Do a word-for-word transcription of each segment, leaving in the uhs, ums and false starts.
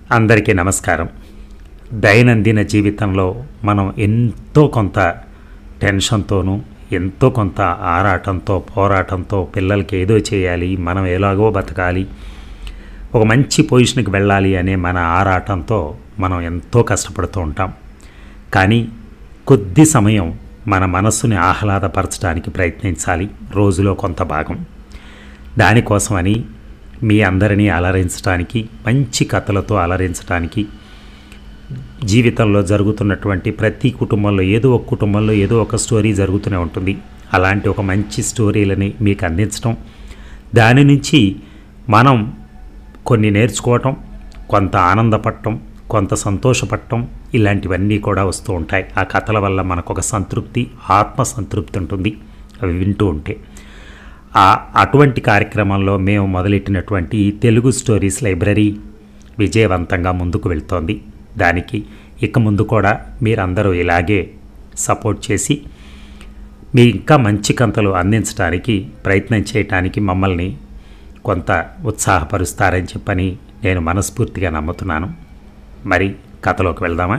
అందరికీ నమస్కారం. దైనందిన జీవితంలో మనం ఎంతో కొంత టెన్షన్తోనూ ఎంతో కొంత ఆరాటంతో పోరాటంతో పిల్లలకి ఏదో చేయాలి, మనం ఎలాగో బతకాలి, ఒక మంచి పొజిషన్కి వెళ్ళాలి అనే మన ఆరాటంతో మనం ఎంతో కష్టపడుతూ ఉంటాం. కానీ కొద్ది సమయం మన మనస్సుని ఆహ్లాదపరచడానికి ప్రయత్నించాలి, రోజులో కొంత భాగం. దానికోసమని మీ అందరినీ అలరించడానికి, మంచి కథలతో అలరించడానికి, జీవితంలో జరుగుతున్నటువంటి ప్రతి కుటుంబంలో ఏదో ఒక కుటుంబంలో ఏదో ఒక స్టోరీ జరుగుతూనే ఉంటుంది. అలాంటి ఒక మంచి స్టోరీలని మీకు అందించడం, దాని నుంచి మనం కొన్ని నేర్చుకోవటం, కొంత ఆనందపడటం, కొంత సంతోషపడటం, ఇలాంటివన్నీ కూడా వస్తూ ఉంటాయి. ఆ కథల వల్ల మనకు ఒక సంతృప్తి, ఆత్మ సంతృప్తి ఉంటుంది అవి వింటూ ఉంటే. ఆ అటువంటి కార్యక్రమంలో మేము మొదలెట్టినటువంటి తెలుగు స్టోరీస్ లైబ్రరీ విజయవంతంగా ముందుకు వెళ్తోంది. దానికి ఇక ముందు కూడా మీరందరూ ఇలాగే సపోర్ట్ చేసి మీ ఇంకా మంచి కథలు అందించడానికి ప్రయత్నం చేయటానికి మమ్మల్ని కొంత ఉత్సాహపరుస్తారని చెప్పని నేను మనస్ఫూర్తిగా నమ్ముతున్నాను. మరి కథలోకి వెళ్దామా?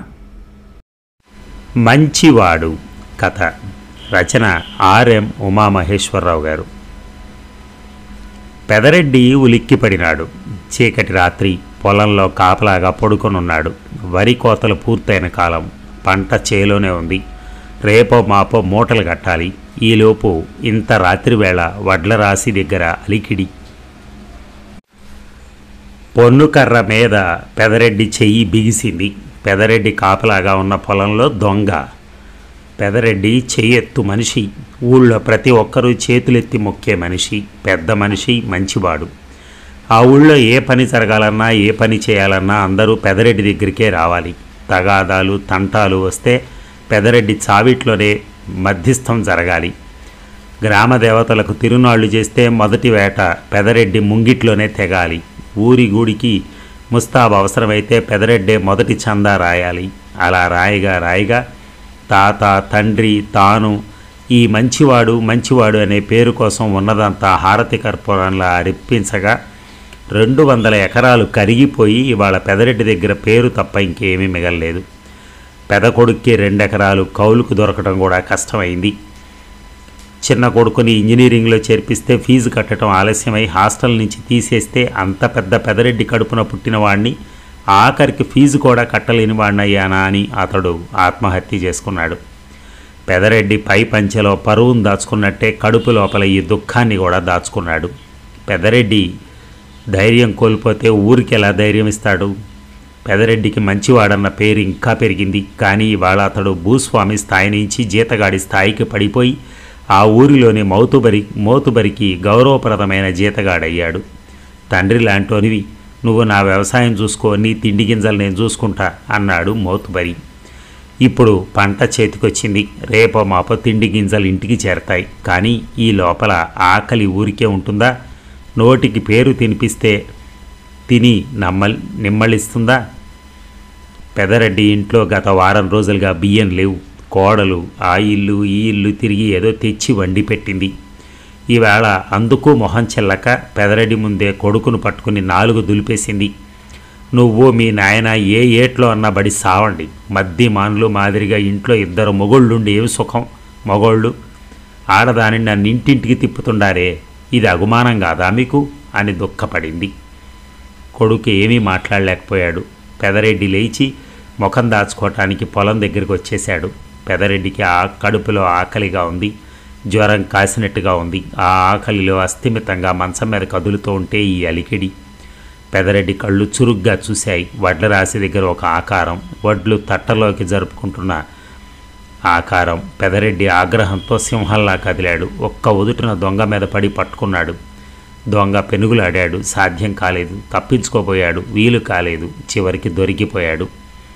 మంచివాడు కథ, రచన ఆర్ఎం ఉమామహేశ్వరరావు గారు. పెదరెడ్డి ఉలిక్కిపడినాడు. చీకటి రాత్రి, పొలంలో కాపలాగా పడుకొనున్నాడు. వరి కోతలు పూర్తయిన కాలం, పంట చేలోనే ఉంది. రేపో మాపో మూటలు కట్టాలి. ఈలోపు ఇంత రాత్రివేళ వడ్ల రాశి దగ్గర అలికిడి. పొన్నుకర్ర మీద పెదరెడ్డి చెయ్యి బిగిసింది. పెదరెడ్డి కాపలాగా ఉన్న పొలంలో దొంగ. పెదరెడ్డి చెయ్యెత్తు మనిషి, ఊళ్ళో ప్రతి ఒక్కరూ చేతులెత్తి మొక్కే మనిషి, పెద్ద మనిషి, మంచివాడు. ఆ ఊళ్ళో ఏ పని జరగాలన్నా, ఏ పని చేయాలన్నా అందరూ పెదరెడ్డి దగ్గరికే రావాలి. తగాదాలు తంటాలు వస్తే పెదరెడ్డి చావిట్లోనే మధ్యస్థం జరగాలి. గ్రామ దేవతలకు తిరునాళ్లు చేస్తే మొదటి వేట పెదరెడ్డి ముంగిట్లోనే తెగాలి. ఊరి గుడికి ముస్తాబ్ అవసరమైతే పెదరెడ్డే మొదటి చందా రాయాలి. అలా రాయిగా రాయిగా తాత, తండ్రి, తాను ఈ మంచివాడు మంచివాడు అనే పేరు కోసం ఉన్నదంతా హారతి కర్పూరంలా అరిప్పించగా రెండు వందల ఎకరాలు కరిగిపోయి ఇవాళ పెదరెడ్డి దగ్గర పేరు తప్ప ఇంకేమీ మిగలలేదు. పెద కొడుక్కి రెండెకరాలు కౌలుకు దొరకడం కూడా కష్టమైంది. చిన్న కొడుకుని ఇంజనీరింగ్లో చేర్పిస్తే ఫీజు కట్టడం ఆలస్యమై హాస్టల్ నుంచి తీసేస్తే అంత పెద్ద పెదరెడ్డి కడుపున పుట్టిన వాడిని ఆఖరికి ఫీజు కూడా కట్టలేని వాడినయ్యానా అని అతడు ఆత్మహత్య చేసుకున్నాడు. పెదరెడ్డి పై పంచెలో పరువును దాచుకున్నట్టే కడుపు లోపల ఈ దుఃఖాన్ని కూడా దాచుకున్నాడు. పెదరెడ్డి ధైర్యం కోల్పోతే ఊరికి ఎలా ధైర్యం ఇస్తాడు? పెదరెడ్డికి మంచివాడన్న పేరు ఇంకా పెరిగింది. కానీ ఇవాళ అతడు భూస్వామి స్థాయి నుంచి జీతగాడి స్థాయికి పడిపోయి ఆ ఊరిలోని మౌతుబరి మోతుబరికి గౌరవప్రదమైన జీతగాడయ్యాడు. తండ్రి లాంటోనివి, నువ్వు నా వ్యవసాయం చూసుకో, నీ తిండి గింజలు నేను చూసుకుంటా అన్నాడు మోతుబరి. ఇప్పుడు పంట చేతికొచ్చింది. రేపో మాపో తిండి గింజలు ఇంటికి చేరతాయి. కానీ ఈ లోపల ఆకలి ఊరికే ఉంటుందా? నోటికి పేరు తినిపిస్తే తిని నమ్మల్ నిమ్మళిస్తుందా? పెదరెడ్డి ఇంట్లో గత వారం రోజులుగా బియ్యం లేవు. కోడలు ఆ ఇల్లు ఈ ఇల్లు తిరిగి ఏదో తెచ్చి వండి పెట్టింది. ఈవేళ అందుకు మొహం చెల్లక పెదరెడ్డి ముందే కొడుకును పట్టుకుని నాలుగు దులిపేసింది. నువ్వు మీ నాయన ఏ ఏట్లో అన్నా బడి సావండి. మద్ది మాన్లు మాదిరిగా ఇంట్లో ఇద్దరు మొగోళ్ళుండి ఏమి సుఖం? మొగోళ్ళు ఆడదాని నన్ను ఇంటింటికి తిప్పుతుండారే, ఇది అగుమానం కాదా మీకు అని దుఃఖపడింది. కొడుకు ఏమీ మాట్లాడలేకపోయాడు. పెదరెడ్డి లేచి ముఖం దాచుకోవటానికి పొలం దగ్గరికి వచ్చేశాడు. పెదరెడ్డికి ఆ కడుపులో ఆకలిగా ఉంది, జ్వరం కాసినట్టుగా ఉంది. ఆ ఆకలిలో అస్థిమితంగా మంచం మీద కదులుతూ ఉంటే ఈ అలికిడి. పెదరెడ్డి కళ్ళు చురుగ్గా చూశాయి. వడ్ల రాశి దగ్గర ఒక ఆకారం, వడ్లు తట్టలోకి జరుపుకుంటున్న ఆకారం. పెదరెడ్డి ఆగ్రహంతో సింహంలా కదిలాడు. ఒక్క ఉదుటిన దొంగ మీద పడి పట్టుకున్నాడు. దొంగ పెనుగులాడాడు. సాధ్యం కాలేదు. తప్పించుకోబోయాడు. వీలు కాలేదు. చివరికి దొరికిపోయాడు.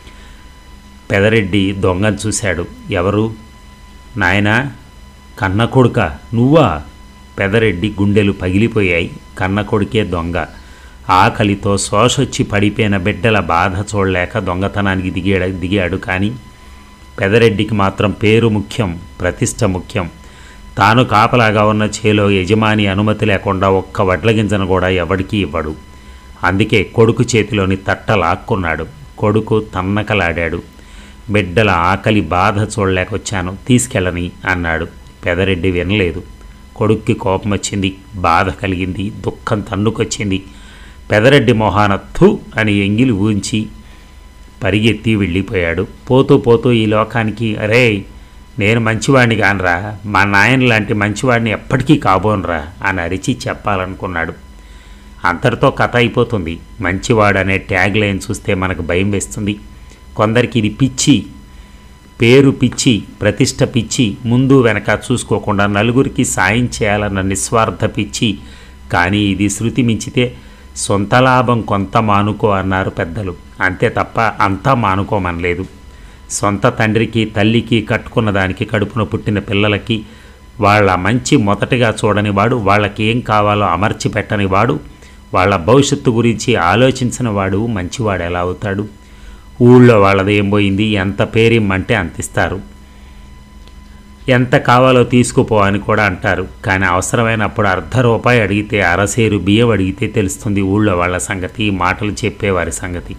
పెదరెడ్డి దొంగను చూశాడు. ఎవరు? నాయనా, కన్న కొడుక నువ్వా? పెదరెడ్డి గుండెలు పగిలిపోయాయి. కన్న కొడుకే దొంగ. ఆకలితో శోషొచ్చి పడిపోయిన బిడ్డల బాధ చూడలేక దొంగతనానికి దిగాడు దిగాడు కానీ పెదరెడ్డికి మాత్రం పేరు ముఖ్యం, ప్రతిష్ట ముఖ్యం. తాను కాపలాగా ఉన్న చేలో యజమాని అనుమతి లేకుండా ఒక్క వడ్ల గింజను కూడా ఎవడికి ఇవ్వడు. అందుకే కొడుకు చేతిలోని తట్ట లాక్కున్నాడు. కొడుకు తన్నకలాడాడు. బిడ్డల ఆకలి బాధ చూడలేకొచ్చాను, తీసుకెళ్ళని అన్నాడు. పెదరెడ్డి వినలేదు. కొడుక్కి కోపం వచ్చింది, బాధ కలిగింది, దుఃఖం తన్నుకొచ్చింది. పెదరెడ్డి మొహాన థు అని ఎంగిలి ఊంచి పరిగెత్తి వెళ్ళిపోయాడు. పోతూ పోతూ ఈ లోకానికి, అరే నేను మంచివాడిని కానరా, మా నాయన లాంటి మంచివాడిని ఎప్పటికీ కాబోనరా అని అరిచి చెప్పాలనుకున్నాడు. అంతటితో కథ అయిపోతుంది. మంచివాడనే ట్యాగ్ లైన్ చూస్తే మనకు భయం వేస్తుంది. కొందరికి ఇది పిచ్చి, పేరు పిచ్చి, ప్రతిష్ట పిచ్చి, ముందు వెనక చూసుకోకుండా నలుగురికి సాయం చేయాలన్న నిస్వార్థ పిచ్చి. కానీ ఇది శృతి మించితే సొంత లాభం కొంత మానుకో అన్నారు పెద్దలు. అంతే తప్ప అంతా మానుకోమనలేదు. సొంత తండ్రికి తల్లికి కట్టుకున్న దానికి కడుపున పుట్టిన పిల్లలకి వాళ్ళ మంచి మొదటగా చూడని వాడు, వాళ్ళకి ఏం కావాలో అమర్చి పెట్టని వాడు, వాళ్ళ భవిష్యత్తు గురించి ఆలోచించిన వాడు మంచివాడు ఎలా అవుతాడు? ఊళ్ళో వాళ్ళది ఏం పోయింది, ఎంత పేరిమ్మంటే అంత ఇస్తారు, ఎంత కావాలో తీసుకుపో అని కూడా అంటారు. కానీ అవసరమైనప్పుడు అర్ధ రూపాయి అడిగితే, అరసేరు బియ్యం అడిగితే తెలుస్తుంది ఊళ్ళో వాళ్ళ సంగతి, మాటలు చెప్పేవారి సంగతి.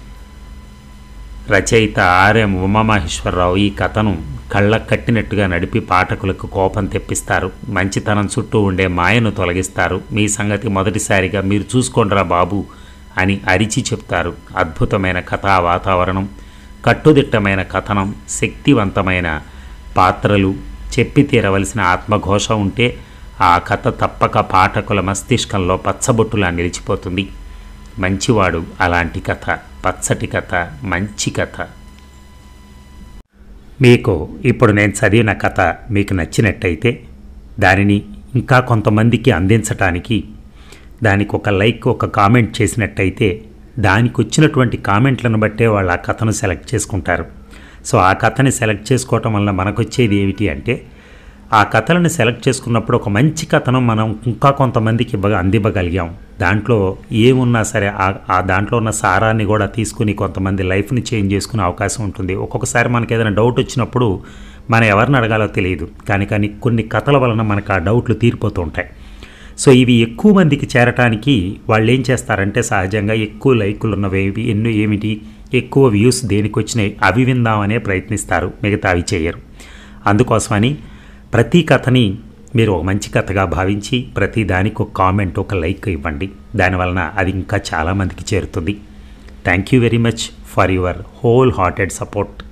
రచయిత ఆర్ఎం ఉమామహేశ్వరరావు ఈ కథను కళ్ళకు కట్టినట్టుగా నడిపి పాఠకులకు కోపం తెప్పిస్తారు. మంచితనం చుట్టూ ఉండే మాయను తొలగిస్తారు. మీ సంగతి మొదటిసారిగా మీరు చూసుకోండిరా బాబు అని అరిచి చెప్తారు. అద్భుతమైన కథా వాతావరణం, కట్టుదిట్టమైన కథనం, శక్తివంతమైన పాత్రలు, చెప్పి తీరవలసిన ఆత్మఘోష ఉంటే ఆ కథ తప్పక పాఠకుల మస్తిష్కంలో పచ్చబొట్టులా నిలిచిపోతుంది. మంచివాడు అలాంటి కథ, పచ్చటి కథ, మంచి కథ. మీకు ఇప్పుడు నేను చదివిన కథ మీకు నచ్చినట్టయితే దానిని ఇంకా కొంతమందికి అందించటానికి దానికి ఒక లైక్, ఒక కామెంట్ చేసినట్టయితే దానికి వచ్చినటువంటి కామెంట్లను బట్టే వాళ్ళు ఆ కథను సెలెక్ట్ చేసుకుంటారు. సో ఆ కథని సెలెక్ట్ చేసుకోవటం వల్ల మనకు వచ్చేది ఏమిటి అంటే, ఆ కథలను సెలెక్ట్ చేసుకున్నప్పుడు ఒక మంచి కథను మనం ఇంకా కొంతమందికి ఇవ్వగా అందివ్వగలిగాం. దాంట్లో ఏమున్నా సరే ఆ దాంట్లో ఉన్న సారాన్ని కూడా తీసుకుని కొంతమంది లైఫ్ని చేంజ్ చేసుకునే అవకాశం ఉంటుంది. ఒక్కొక్కసారి మనకి ఏదైనా డౌట్ వచ్చినప్పుడు మనం ఎవరిని అడగాలో తెలియదు, కానీ కానీ కొన్ని కథల వలన మనకు ఆ డౌట్లు తీరిపోతూ ఉంటాయి. సో ఇవి ఎక్కువ మందికి చేరటానికి వాళ్ళు ఏం చేస్తారంటే, సహజంగా ఎక్కువ లైకులు ఉన్నవి ఎన్నో ఏమిటి, ఎక్కువ వ్యూస్ దేనికి వచ్చినాయి అవి విందామనే ప్రయత్నిస్తారు, మిగతా అవి చేయరు. అందుకోసమని ప్రతి కథని మీరు ఒక మంచి కథగా భావించి ప్రతి దానికి ఒక కామెంట్, ఒక లైక్ ఇవ్వండి. దానివలన అది ఇంకా చాలామందికి చేరుతుంది. Thank you very much for your whole hearted support.